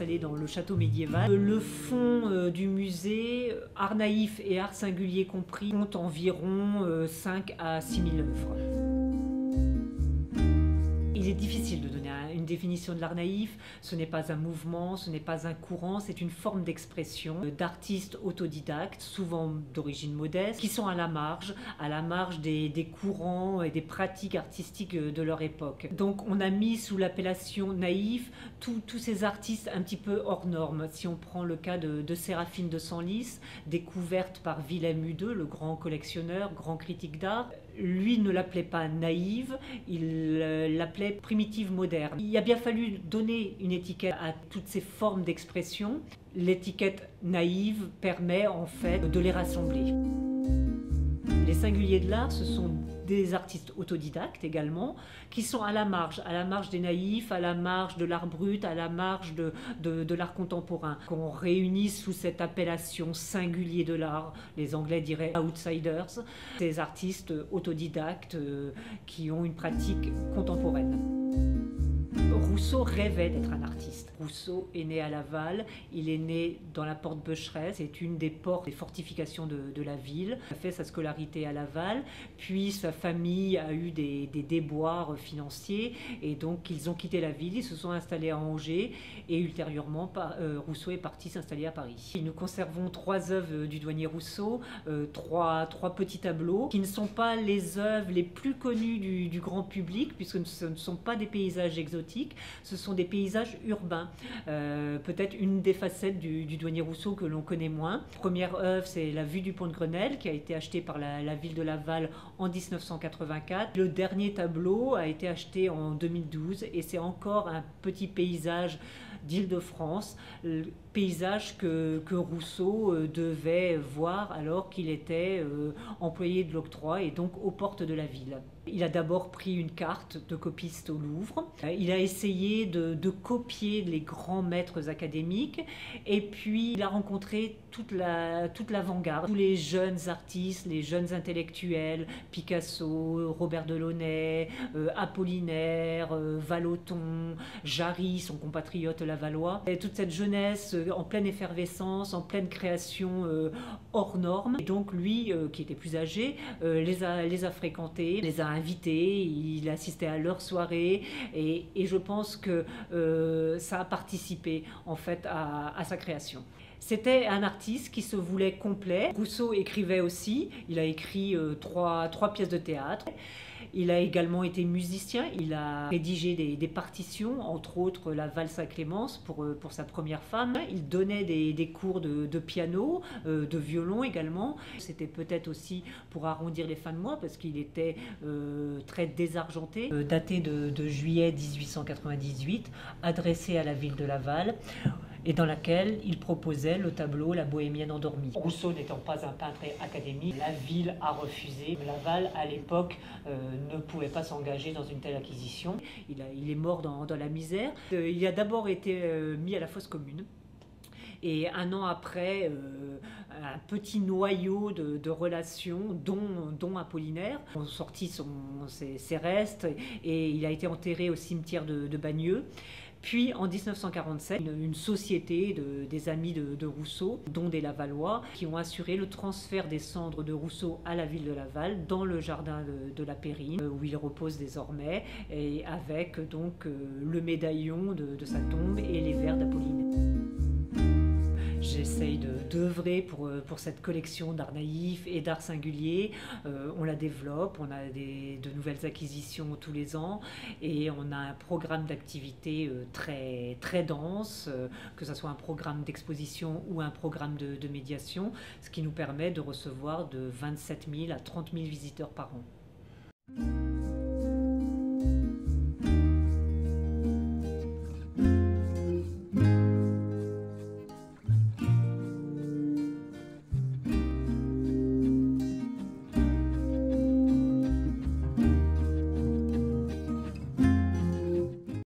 installé dans le château médiéval. Le fonds du musée, art naïf et art singulier compris, compte environ 5 à 6 000 œuvres. Il est difficile de donner une définition de l'art naïf. Ce n'est pas un mouvement, ce n'est pas un courant, c'est une forme d'expression d'artistes autodidactes, souvent d'origine modeste, qui sont à la marge des courants et des pratiques artistiques de leur époque. Donc on a mis sous l'appellation naïf tous ces artistes un petit peu hors normes. Si on prend le cas de Séraphine de Senlis, découverte par Wilhelm Hudeux, le grand collectionneur, grand critique d'art, lui ne l'appelait pas naïve, il l'appelait primitive moderne. Il a bien fallu donner une étiquette à toutes ces formes d'expression. L'étiquette naïve permet en fait de les rassembler. Les singuliers de l'art, ce sont des artistes autodidactes également, qui sont à la marge des naïfs, à la marge de l'art brut, à la marge de l'art contemporain, qu'on réunit sous cette appellation singulier de l'art. Les Anglais diraient outsiders, ces artistes autodidactes qui ont une pratique contemporaine. Rousseau rêvait d'être un artiste. Rousseau est né à Laval, il est né dans la porte Becheresse, c'est une des portes des fortifications de la ville. Il a fait sa scolarité à Laval, puis sa famille a eu des déboires financiers et donc ils ont quitté la ville, ils se sont installés à Angers et ultérieurement Rousseau est parti s'installer à Paris. Nous conservons 3 œuvres du douanier Rousseau, trois petits tableaux qui ne sont pas les œuvres les plus connues du grand public puisque ce ne sont pas des paysages exotiques, ce sont des paysages urbains. Peut-être une des facettes du douanier Rousseau que l'on connaît moins. Première œuvre, c'est La vue du pont de Grenelle qui a été achetée par la ville de Laval en 1984. Le dernier tableau a été acheté en 2012 et c'est encore un petit paysage d'Île-de-France, paysage que Rousseau devait voir alors qu'il était employé de l'octroi et donc aux portes de la ville. Il a d'abord pris une carte de copiste au Louvre, il a essayé de copier les grands maîtres académiques et puis il a rencontré toute l'avant-garde, tous les jeunes artistes, les jeunes intellectuels, Picasso, Robert Delaunay, Apollinaire, Vallotton, Jarry, son compatriote lavallois. Et toute cette jeunesse en pleine effervescence, en pleine création hors normes. Et donc lui, qui était plus âgé, les a fréquentés, les a invités, il assistait à leurs soirées et je pense que ça a participé en fait à sa création. C'était un artiste qui se voulait complet. Rousseau écrivait aussi, il a écrit trois pièces de théâtre. Il a également été musicien, il a rédigé des partitions, entre autres la valse à Clémence pour sa première femme. Il donnait des cours de piano, de violon également. C'était peut-être aussi pour arrondir les fins de mois parce qu'il était très désargenté. Daté de juillet 1898, adressé à la ville de Laval, et dans laquelle il proposait le tableau La Bohémienne endormie. Rousseau n'étant pas un peintre académique, la ville a refusé. Laval, à l'époque, ne pouvait pas s'engager dans une telle acquisition. Il est mort dans la misère. Il a d'abord été mis à la fosse commune. Et un an après, un petit noyau de relations, dont Apollinaire, ont sorti ses restes et il a été enterré au cimetière de Bagneux. Puis en 1947, une société des amis de Rousseau, dont des Lavallois, qui ont assuré le transfert des cendres de Rousseau à la ville de Laval, dans le jardin de la Périne, où il repose désormais, et avec donc le médaillon de sa tombe et les vers d'Apollinaire. J'essaye d'œuvrer pour cette collection d'art naïf et d'art singulier. On la développe, on a de nouvelles acquisitions tous les ans et on a un programme d'activité très, très dense, que ce soit un programme d'exposition ou un programme de médiation, ce qui nous permet de recevoir de 27 000 à 30 000 visiteurs par an.